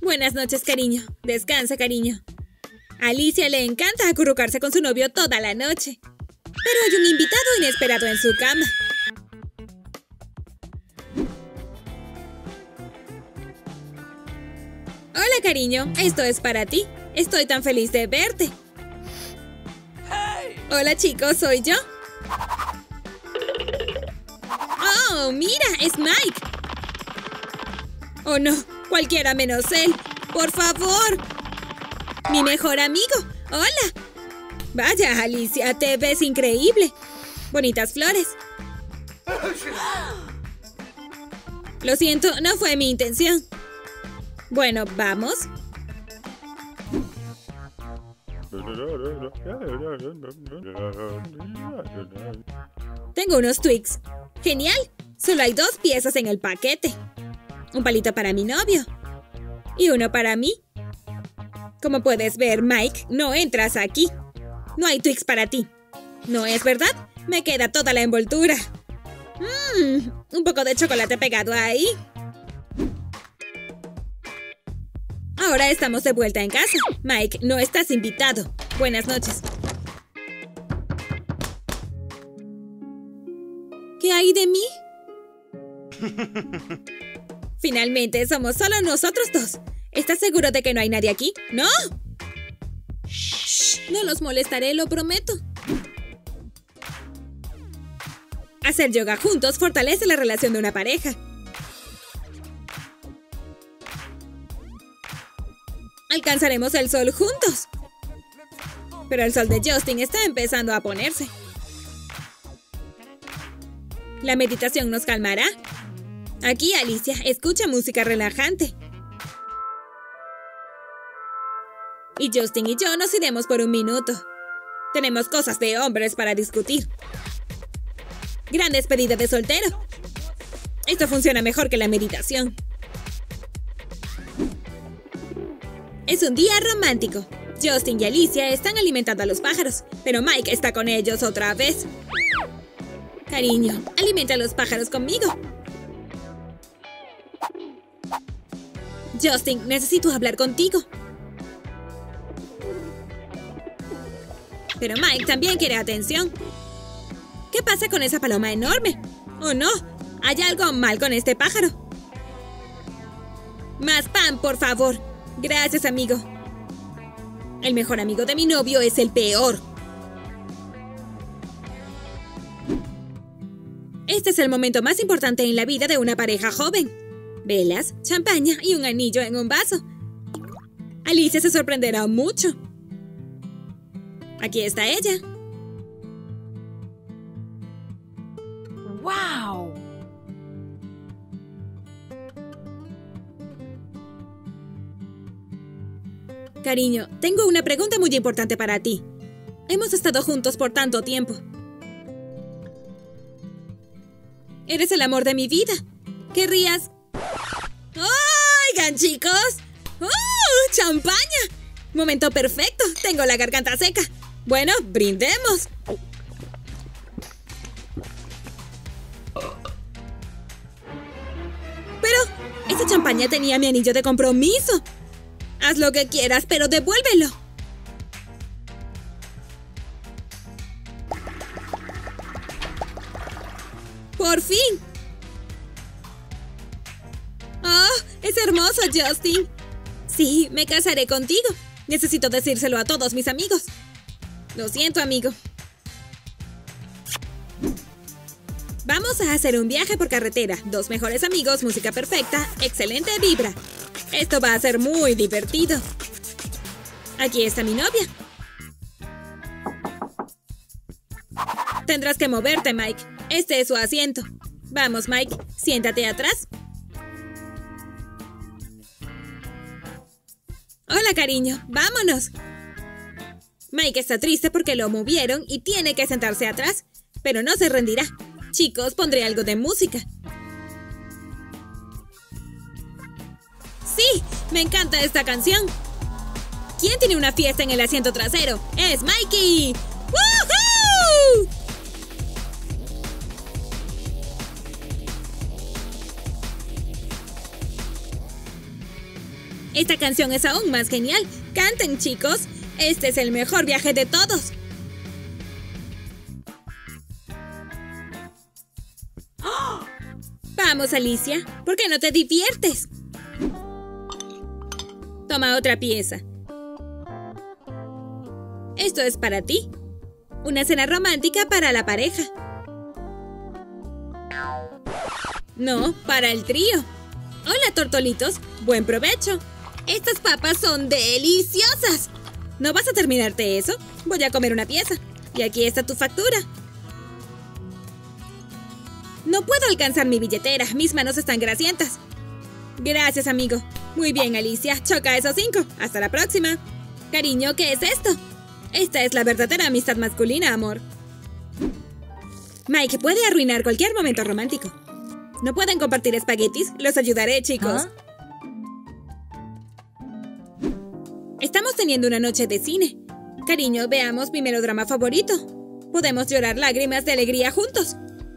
Buenas noches, cariño. Descansa, cariño. A Alicia le encanta acurrucarse con su novio toda la noche. Pero hay un invitado inesperado en su cama. Hola, cariño. Esto es para ti. Estoy tan feliz de verte. Hola, chicos. ¿Soy yo? ¡Oh, mira! ¡Es Mike! ¡Oh, no! Cualquiera menos él. ¡Por favor! ¡Mi mejor amigo! ¡Hola! Vaya, Alicia, te ves increíble. Bonitas flores. Lo siento, no fue mi intención. Bueno, ¿vamos? Tengo unos Twix. ¡Genial! Solo hay 2 piezas en el paquete. Un palito para mi novio. Y uno para mí. Como puedes ver, Mike, no entras aquí. No hay Twix para ti. ¿No es verdad? Me queda toda la envoltura. Un poco de chocolate pegado ahí. Ahora estamos de vuelta en casa. Mike, no estás invitado. Buenas noches. ¿Qué hay de mí? Finalmente, somos solo nosotros 2. ¿Estás seguro de que no hay nadie aquí? ¡No! Shh, no los molestaré, lo prometo. Hacer yoga juntos fortalece la relación de una pareja. Alcanzaremos el sol juntos. Pero el sol de Justin está empezando a ponerse. ¿La meditación nos calmará? Aquí, Alicia, escucha música relajante. Y Justin y yo nos iremos por un minuto. Tenemos cosas de hombres para discutir. Gran despedida de soltero. Esto funciona mejor que la meditación. Es un día romántico. Justin y Alicia están alimentando a los pájaros, pero Mike está con ellos otra vez. Cariño, alimenta a los pájaros conmigo. Justin, necesito hablar contigo. Pero Mike también quiere atención. ¿Qué pasa con esa paloma enorme? ¡Oh, no! Hay algo mal con este pájaro. Más pan, por favor. Gracias, amigo. El mejor amigo de mi novio es el peor. Este es el momento más importante en la vida de una pareja joven. Velas, champaña y un anillo en un vaso. Alicia se sorprenderá mucho. Aquí está ella. ¡Wow! Cariño, tengo una pregunta muy importante para ti. Hemos estado juntos por tanto tiempo. Eres el amor de mi vida. ¿Querrías? ¡Oigan, chicos! ¡Oh, champaña! Momento perfecto. Tengo la garganta seca. Bueno, brindemos. Pero esa champaña tenía mi anillo de compromiso. Haz lo que quieras, pero devuélvelo. ¡Por fin! ¡Oh! ¡Es hermoso, Justin! Sí, me casaré contigo. Necesito decírselo a todos mis amigos. Lo siento, amigo. Vamos a hacer un viaje por carretera. 2 mejores amigos, música perfecta, excelente vibra. Esto va a ser muy divertido. Aquí está mi novia. Tendrás que moverte, Mike. Este es su asiento. Vamos, Mike. Siéntate atrás. Hola, cariño. ¡Vámonos! Mike está triste porque lo movieron y tiene que sentarse atrás. Pero no se rendirá. Chicos, pondré algo de música. ¡Sí! ¡Me encanta esta canción! ¿Quién tiene una fiesta en el asiento trasero? ¡Es Mikey! ¡Woohoo! Esta canción es aún más genial. ¡Canten, chicos! Este es el mejor viaje de todos. Vamos, Alicia. ¿Por qué no te diviertes? Toma otra pieza. Esto es para ti. Una cena romántica para la pareja. No, para el trío. Hola, tortolitos. Buen provecho. Estas papas son deliciosas. ¿No vas a terminarte eso? Voy a comer una pieza. Y aquí está tu factura. No puedo alcanzar mi billetera. Mis manos están grasientas. Gracias, amigo. Muy bien, Alicia. Choca esos 5. Hasta la próxima. Cariño, ¿qué es esto? Esta es la verdadera amistad masculina, amor. Mike puede arruinar cualquier momento romántico. ¿No pueden compartir espaguetis? Los ayudaré, chicos. Estamos teniendo una noche de cine. Cariño, veamos mi melodrama favorito. Podemos llorar lágrimas de alegría juntos.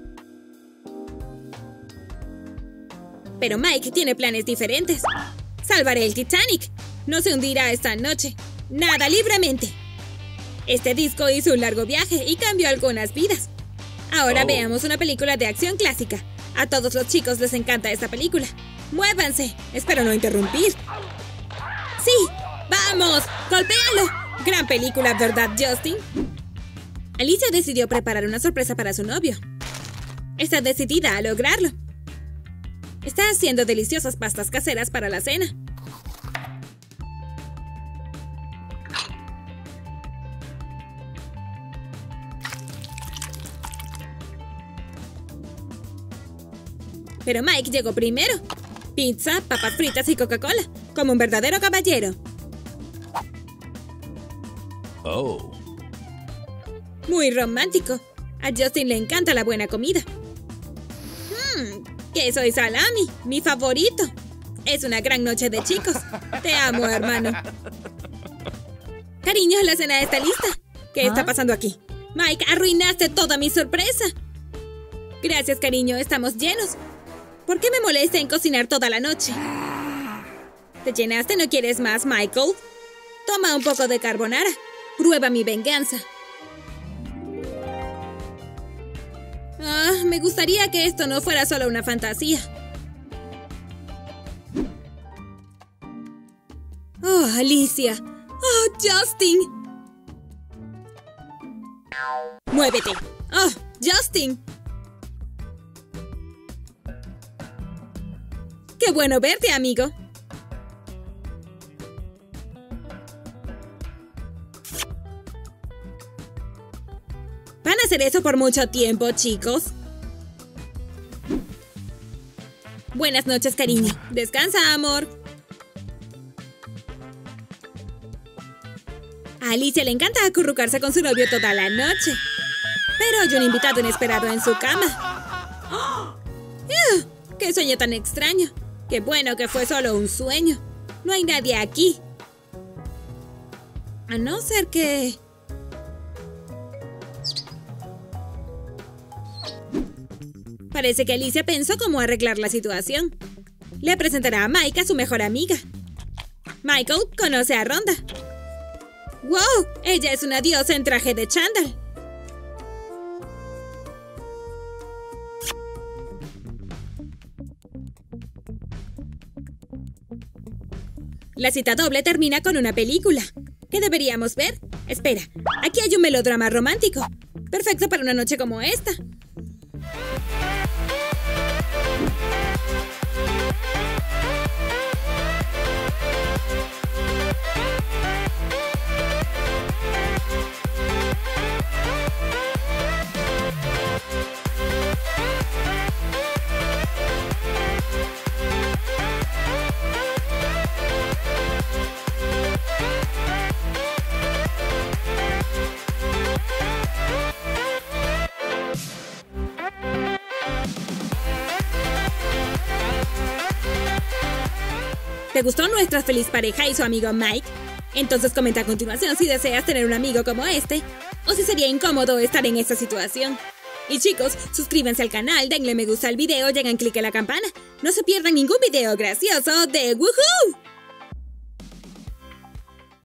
Pero Mike tiene planes diferentes. Salvaré el Titanic. No se hundirá esta noche. Nada libremente. Este disco hizo un largo viaje y cambió algunas vidas. Ahora veamos una película de acción clásica. A todos los chicos les encanta esta película. ¡Muévanse! Espero no interrumpir. ¡Sí! ¡Vamos! ¡Golpéalo! Gran película, ¿verdad, Justin? Alicia decidió preparar una sorpresa para su novio. Está decidida a lograrlo. Está haciendo deliciosas pastas caseras para la cena. Pero Mike llegó primero. Pizza, papas fritas y Coca-Cola. Como un verdadero caballero. Oh. Muy romántico. A Justin le encanta la buena comida. Queso y salami, mi favorito. Es una gran noche de chicos. Te amo, hermano. Cariño, la cena está lista. ¿Qué está pasando aquí? Mike, arruinaste toda mi sorpresa. Gracias, cariño, estamos llenos. ¿Por qué me molesta en cocinar toda la noche? ¿Te llenaste? ¿No quieres más, Michael? Toma un poco de carbonara. Prueba mi venganza. Me gustaría que esto no fuera solo una fantasía. Oh, Alicia. Oh, Justin. ¡Muévete! Oh, Justin. ¡Qué bueno verte, amigo! ¿Van a hacer eso por mucho tiempo, chicos? Buenas noches, cariño. Descansa, amor. A Alicia le encanta acurrucarse con su novio toda la noche. Pero hay un invitado inesperado en su cama. ¡Qué sueño tan extraño! ¡Qué bueno que fue solo un sueño! No hay nadie aquí. A no ser que... Parece que Alicia pensó cómo arreglar la situación. Le presentará a Mike a su mejor amiga. Michael conoce a Rhonda. ¡Wow! Ella es una diosa en traje de chándal. La cita doble termina con una película. ¿Qué deberíamos ver? Espera, aquí hay un melodrama romántico. Perfecto para una noche como esta. ¿Te gustó nuestra feliz pareja y su amigo Mike? Entonces comenta a continuación si deseas tener un amigo como este o si sería incómodo estar en esta situación. Y chicos, suscríbanse al canal, denle me gusta al video y hagan clic en la campana. No se pierdan ningún video gracioso de Woohoo.